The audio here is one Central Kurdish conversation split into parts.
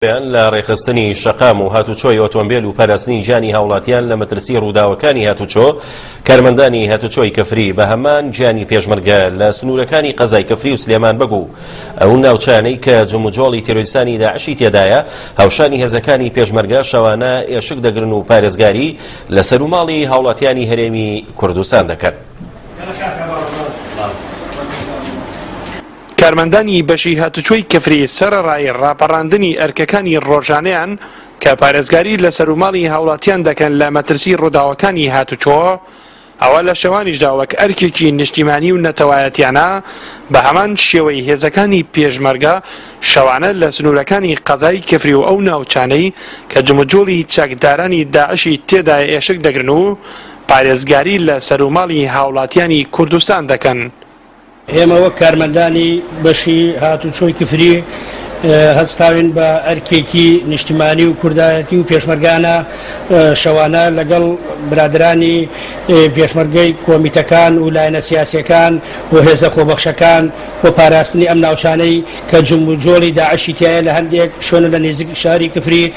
لە ڕێخستنی شەقام و هاتوچۆی ئۆتۆمبیل و پاراستنی ژیانی هاوڵاتیان لە مەترسی ڕووداوەکانی هاتوچۆ، کارمەندانی هاتوچۆی کەفری بە هەمان گیانی پێشمەرگە لە سنوورەکانی قەزای کەفری و سلێمان بەگو ئەو ناوچانەی کە جموجۆڵی تێرۆریستانی داعشی تێدایە هاوشانی هێزەکانی پێشمەرگە شەوانە ئێشک دەگرن و پارێزگاری لە سەروماڵی هاوڵاتیانی هەرێمی کوردستان دەکەن. کارمەندانی بەشی هاتوچۆی کەفری سەرەڕای ڕاپەڕاندنی ئەرکەکانی ڕۆژانەیان کە پارێزگاری لە سەروماڵی هاوڵاتیان دەکەن لە مەترسی ڕووداوەکانی هاتوچۆ، ئەوە لە شەوانیشدا وەک ئەرکێکی نیشتیمانی و نەتەوایەتیانە بە هەمان شێوەی هێزەکانی پێشمەرگە شەوانە لە سنوورەکانی قەزای کەفری و ئەو ناوچانەی کە جموجۆڵی چەکدارانی داعشی تێدا ئێشک دەگرن و پارێزگاری لە سەروماڵی هاوڵاتیانی کوردستان دەکەن. ئێمە وەک کارمەندانی بەشی هاتوچۆی کفری هەستاوین بە ئەرکێکی نیشتیمانی و کوردایەتی و پێشمەرگانە شەوانە لەگەڵ برادرانی پێشمەرگەی کۆمیتەکان و لایەنە سیاسیەکان و هێزە خۆبەخشەکان و پاراستنی ئەم ناوچانەی کە جموجۆڵی داعشی تایە لە هەندێک شوێنە لە نێزیک شاری کفری.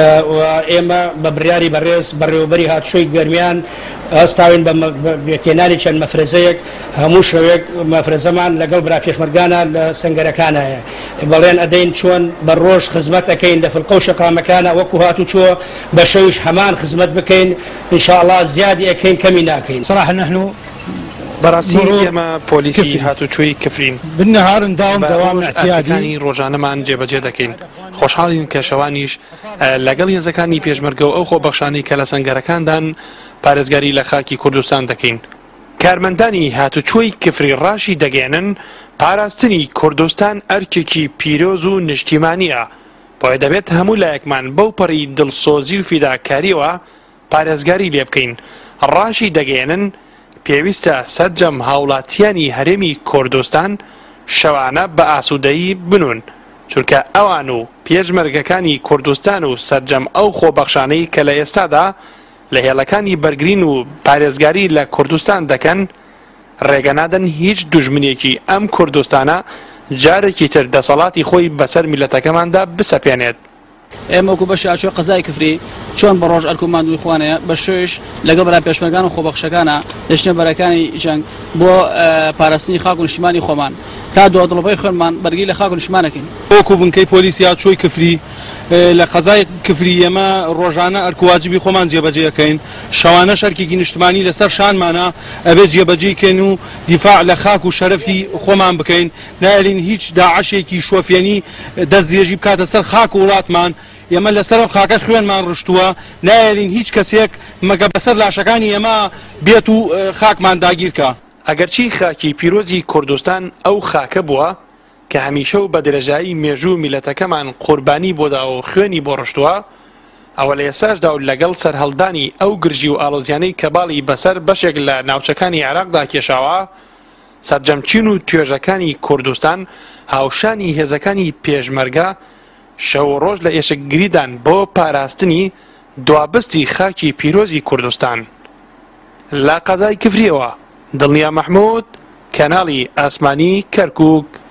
ئێمە بە بڕیاری بەڕێز بەڕێوەبەری هاتوچۆی گەرمیان هەستاوین بە تێنانی چەند مەفرەزەیەک هەموو شەوێک مەفرەزەمان لەگەڵ برا پێشمەرگانە لە سەنگەرەکانایە بەڵێن ئەدەین چۆن بە ڕۆژ خزمەت ئەەکەین لە فڵقە و شەقامەکانە وەکو هاتوچۆ بە شەویش هەمان خزمەت بکەین ئینشاءالله زیادی ئەەکەین کەمی ناکەین. صراحة نحن بەڕاستی ئێمە پۆلیسی هاتوچۆی کفرین بالنهار دوام اعتیادی ڕۆژانەمان جێبەجێ دەکەین. خۆشحاڵین کە شەوانیش لەگەڵ هێزەکانی پێشمەرگە و ئەو خۆبەخشانەی کە لە سەنگەرەکاندان پارێزگاری لە خاکی کوردستان دەکەین. کارمەندانی هاتوچۆی کفری ڕاشی دەگەێنن پاراستنی کوردستان ئەرکێکی پیرۆز و نیشتیمانیە، بۆیە دەبێت هەموو لایەکمان بەو پەڕی دڵسۆزی و فیداکاریەوە پارێزگاری لێ بکەین. ڕاشی دەگەێنن پێویستە سەرجەم هاوڵاتیانی هەرێمی کوردستان شەوانە بە ئاسوودەیی بنون، چونکە ئەوان و پێشمەرگەکانی کوردستان و سەرجەم ئەو خۆبەخشانەی کە لە ئێستادا لە هێڵەکانی بەرگرین و پارێزگاری لە کوردستان دەکەن ڕێگەنادەن هیچ دوژمنێکی ئەم کوردستانە جارێکی تر دەسەڵاتی خۆی بەسەر میلەتەکەماندا بسەپێنێت. ئێمە وەکو بەشی هاتوچۆی قەزای کفری چۆن بە ڕۆژ ئەرکوماندووی خوانەیە بە شێوش لەگەڵ برا پێشمەرگان و خۆبەخشەکانە لە ژنێبەرەکانی جەنگ بۆ پاراستنی خاک و نیشتیمانی خۆمان تا دووەدڵۆپەی خۆمان بەرگی لە خاک و نیشتیمانەکەین. وەکو بنکەی پۆلیسی هاتوچۆی کفری لە قەزای کفری ئێمە ڕۆژانە ئەرکواجبی خۆمان جێبەجێەکەین، شەوانە شەرکێکی نیشتیمانی لەسەر شانمانە ئەبێت جێبەجێکەین و دیفاع لە خاک و شەرەفی خۆمان بکەین. نایەڵین هیچ داعشێکی شۆفێنی دەست درێژی بکاتە سەر خاک و وڵاتمان. ئێمە لەسەر خاکە خوێنمان ڕشتووە، نایەڵین هیچ کەسێک مەگە بەسەر لاشەکانی ئێمە بێت و خاکمان داگیرکە. ئەگەرچی خاکی پیرۆزی کوردستان ئەو خاکە بووە کە هەمیشە و بە درێژایی مێژوو میلەتەکەمان قوربانی بۆدا و خوێنی بۆ ڕشتووە، ئەوە لە ئێساشدا و لەگەڵ سەرهەڵدانی ئەو گرژی و ئاڵۆزیانەی کە باڵی بەسەر بەشێک لە ناوچەکانی عێراقدا کێشاوە، سەرجەمچین و توێژەکانی کوردستان هاوشانی هێزەکانی پێشمەرگە شەو ڕۆژ لە ئێشکگریدان بۆ پاراستنی دوابستی خاکی پیرۆزی کوردستان. لە قەزای کفریەوە دڵنیا مەحموود، کەناڵی ئاسمانی کەرکووک.